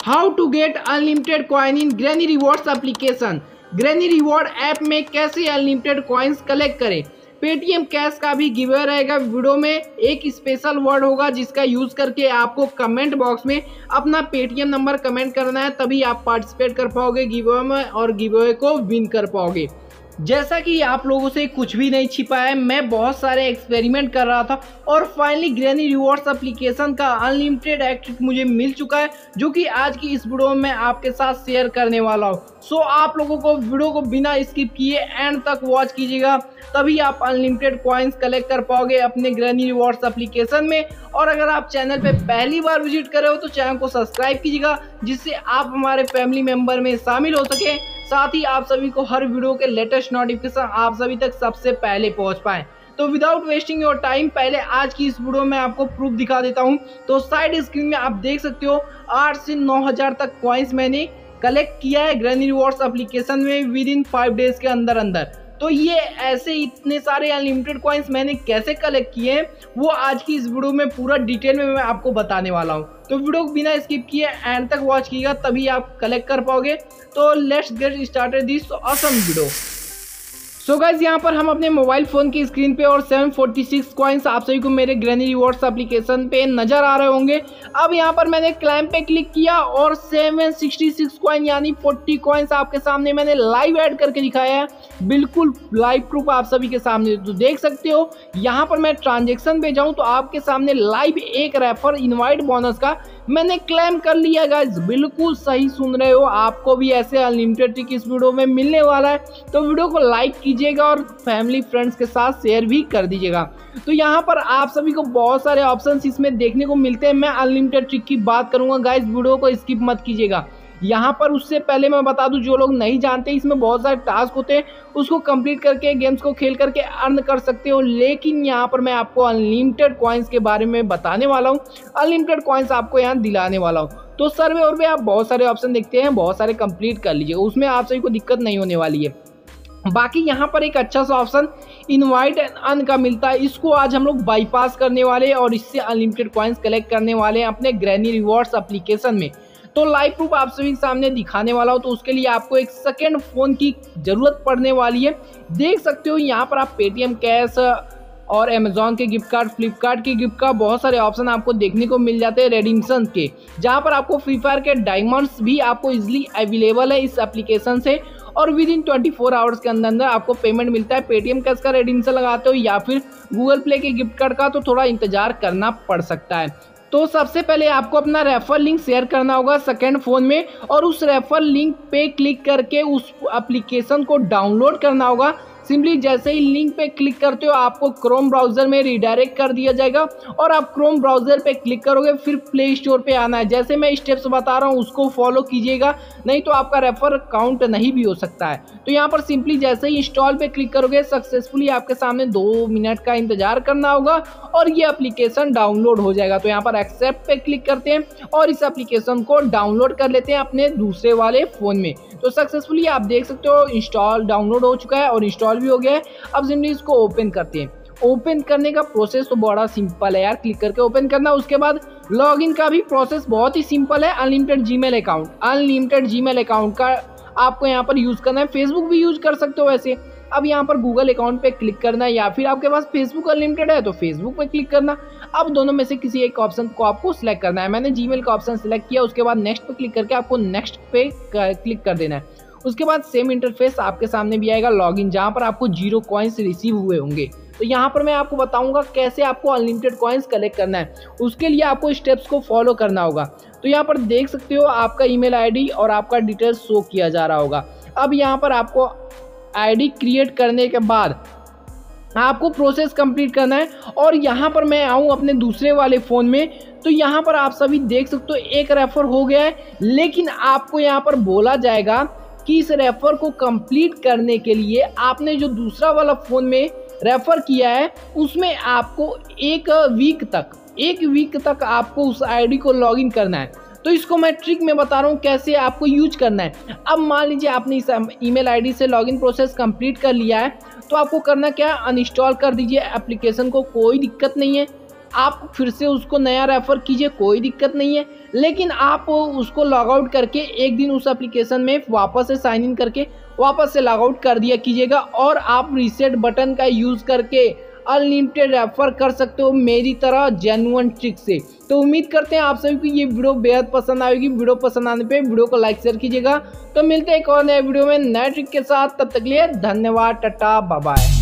How to get unlimited coin in Granny Rewards application. Granny reward app में कैसे unlimited coins collect करें। Paytm cash का भी give away रहेगा। Video में एक स्पेशल वर्ड होगा जिसका यूज करके आपको कमेंट बॉक्स में अपना पेटीएम नंबर कमेंट करना है, तभी आप पार्टिसिपेट कर पाओगे गिव अवे में और गिव अवे को विन कर पाओगे। जैसा कि आप लोगों से कुछ भी नहीं छिपा है, मैं बहुत सारे एक्सपेरिमेंट कर रहा था और फाइनली ग्रैनी रिवॉर्ड्स एप्लीकेशन का अनलिमिटेड एक्टिव मुझे मिल चुका है, जो कि आज की इस वीडियो में आपके साथ शेयर करने वाला हूँ। सो आप लोगों को वीडियो को बिना स्किप किए एंड तक वॉच कीजिएगा, तभी आप अनलिमिटेड कॉइन्स कलेक्ट कर पाओगे अपने ग्रैनी रिवॉर्ड्स एप्लीकेशन में। और अगर आप चैनल पे पहली बार विजिट कर रहे हो तो चैनल को सब्सक्राइब कीजिएगा, जिससे आप हमारे फैमिली मेंबर में शामिल हो सके, साथ ही आप सभी को हर वीडियो के लेटेस्ट नोटिफिकेशन आप सभी तक सबसे पहले पहुंच पाए। तो विदाउट वेस्टिंग योर टाइम पहले आज की इस वीडियो में आपको प्रूफ दिखा देता हूं। तो साइड स्क्रीन में आप देख सकते हो 8 से 9,000 तक कॉइन्स मैंने कलेक्ट किया है ग्रैनी रिवॉर्ड्स एप्लीकेशन में विद इन 5 डेज के अंदर अंदर। तो ये ऐसे इतने सारे अनलिमिटेड कॉइन्स मैंने कैसे कलेक्ट किए हैं वो आज की इस वीडियो में पूरा डिटेल में मैं आपको बताने वाला हूँ। तो वीडियो को बिना स्किप किए एंड तक वॉच कीजिएगा, तभी आप कलेक्ट कर पाओगे। तो let's get started this awesome video. So guys यहाँ पर हम अपने मोबाइल फोन की स्क्रीन पे और 746 कॉइन्स आप सभी को मेरे ग्रैनी रिवॉर्ड्स एप्लीकेशन पे नजर आ रहे होंगे। अब यहाँ पर मैंने क्लाइम पे क्लिक किया और 766 कॉइन यानी 40 कॉइन्स आपके सामने मैंने लाइव ऐड करके दिखाया है, बिल्कुल लाइव प्रूफ आप सभी के सामने। तो देख सकते हो यहाँ पर मैं ट्रांजेक्शन पे जाऊँ तो आपके सामने लाइव एक रेफर इनवाइट बोनस का मैंने क्लेम कर लिया गाइज। बिल्कुल सही सुन रहे हो, आपको भी ऐसे अनलिमिटेड ट्रिक इस वीडियो में मिलने वाला है। तो वीडियो को लाइक कीजिएगा और फैमिली फ्रेंड्स के साथ शेयर भी कर दीजिएगा। तो यहाँ पर आप सभी को बहुत सारे ऑप्शंस इसमें देखने को मिलते हैं। मैं अनलिमिटेड ट्रिक की बात करूंगा गाइज, वीडियो को स्किप मत कीजिएगा। यहाँ पर उससे पहले मैं बता दूं, जो लोग नहीं जानते इसमें बहुत सारे टास्क होते हैं, उसको कंप्लीट करके गेम्स को खेल करके अर्न कर सकते हो। लेकिन यहाँ पर मैं आपको अनलिमिटेड कॉइन्स के बारे में बताने वाला हूँ, अनलिमिटेड कॉइन्स आपको यहाँ दिलाने वाला हूँ। तो सर्वे और भी आप बहुत सारे ऑप्शन देखते हैं, बहुत सारे कंप्लीट कर लीजिए, उसमें आप सभी को दिक्कत नहीं होने वाली है। बाकी यहाँ पर एक अच्छा सा ऑप्शन इनवाइट एंड अर्न का मिलता है, इसको आज हम लोग बाईपास करने वाले हैं और इससे अनलिमिटेड कॉइन्स कलेक्ट करने वाले हैं अपने ग्रैनी रिवॉर्ड्स एप्लीकेशन में। तो लाइव प्रूफ आप सभी के सामने दिखाने वाला हूँ। तो उसके लिए आपको एक सेकेंड फोन की जरूरत पड़ने वाली है। देख सकते हो यहाँ पर आप पेटीएम कैश और अमेजॉन के गिफ्ट कार्ड, फ्लिपकार्ट के गिफ्ट कार्ड, बहुत सारे ऑप्शन आपको देखने को मिल जाते हैं रेडिम्सन के, जहाँ पर आपको फ्री फायर के डायमंड्स भी आपको इजिली अवेलेबल है इस एप्लीकेशन से। और विद इन 24 आवर्स के अंदर अंदर आपको पेमेंट मिलता है। पेटीएम कैश का रेडिम्सन लगाते हो या फिर गूगल प्ले के गिफ्ट कार्ड का तो थोड़ा इंतजार करना पड़ सकता है। तो सबसे पहले आपको अपना रेफर लिंक शेयर करना होगा सेकंड फोन में, और उस रेफर लिंक पे क्लिक करके उस एप्लीकेशन को डाउनलोड करना होगा। सिंपली जैसे ही लिंक पे क्लिक करते हो आपको क्रोम ब्राउजर में रिडायरेक्ट कर दिया जाएगा और आप क्रोम ब्राउजर पे क्लिक करोगे, फिर प्ले स्टोर पे आना है। जैसे मैं स्टेप्स बता रहा हूँ उसको फॉलो कीजिएगा, नहीं तो आपका रेफर काउंट नहीं भी हो सकता है। तो यहाँ पर सिंपली जैसे ही इंस्टॉल पे क्लिक करोगे सक्सेसफुली आपके सामने 2 मिनट का इंतजार करना होगा और ये एप्लीकेशन डाउनलोड हो जाएगा। तो यहाँ पर एक्सेप्ट पे क्लिक करते हैं और इस एप्लीकेशन को डाउनलोड कर लेते हैं अपने दूसरे वाले फोन में। तो सक्सेसफुली आप देख सकते हो इंस्टॉल डाउनलोड हो चुका है और इंस्टॉल भी हो गया है। अब सिंपली इसको ओपन करते हैं। ओपन करने का प्रोसेस तो बड़ा सिंपल है यार, क्लिक करके ओपन करना। उसके बाद लॉगिन का भी प्रोसेस बहुत ही सिंपल है। अनलिमिटेड जीमेल अकाउंट का आपको यहाँ पर यूज करना है। फेसबुक भी यूज कर सकते हो वैसे। अब यहाँ पर गूगल अकाउंट पे क्लिक करना है या फिर आपके पास फेसबुक अनलिमिटेड है तो फेसबुक पे क्लिक करना। अब दोनों में से किसी एक ऑप्शन को आपको सिलेक्ट करना है। मैंने जीमेल का ऑप्शन सिलेक्ट किया, उसके बाद नेक्स्ट पे क्लिक करके आपको नेक्स्ट पे क्लिक कर देना है। उसके बाद सेम इंटरफेस आपके सामने भी आएगा लॉगिन, जहाँ पर आपको 0 कॉइन्स रिसीव हुए होंगे। तो यहाँ पर मैं आपको बताऊंगा कैसे आपको अनलिमिटेड कॉइन्स कलेक्ट करना है। उसके लिए आपको स्टेप्स को फॉलो करना होगा। तो यहाँ पर देख सकते हो आपका ईमेल आईडी और आपका डिटेल्स शो किया जा रहा होगा। अब यहाँ पर आपको आईडी क्रिएट करने के बाद आपको प्रोसेस कंप्लीट करना है। और यहाँ पर मैं आऊँ अपने दूसरे वाले फ़ोन में, तो यहाँ पर आप सभी देख सकते हो एक रेफर हो गया है, लेकिन आपको यहाँ पर बोला जाएगा कि इस रेफर को कंप्लीट करने के लिए आपने जो दूसरा वाला फ़ोन में रेफर किया है उसमें आपको एक वीक तक आपको उस आईडी को लॉगिन करना है। तो इसको मैं ट्रिक में बता रहा हूँ कैसे आपको यूज करना है। अब मान लीजिए आपने इस ईमेल आईडी से लॉगिन प्रोसेस कंप्लीट कर लिया है, तो आपको करना क्या है, अनइंस्टॉल कर दीजिए एप्लीकेशन को, कोई दिक्कत नहीं है। आप फिर से उसको नया रेफर कीजिए, कोई दिक्कत नहीं है। लेकिन आप उसको लॉग आउट करके एक दिन उस एप्लीकेशन में वापस से साइन इन करके वापस से लॉग आउट कर दिया कीजिएगा और आप रीसेट बटन का यूज़ करके अनलिमिटेड रेफर कर सकते हो मेरी तरह जेन्युइन ट्रिक से। तो उम्मीद करते हैं आप सभी को ये वीडियो बेहद पसंद आएगी। वीडियो पसंद आने पे वीडियो को लाइक शेयर कीजिएगा। तो मिलते हैं एक और नए वीडियो में नए ट्रिक के साथ, तब तक के लिए धन्यवाद, टाटा बाय बाय।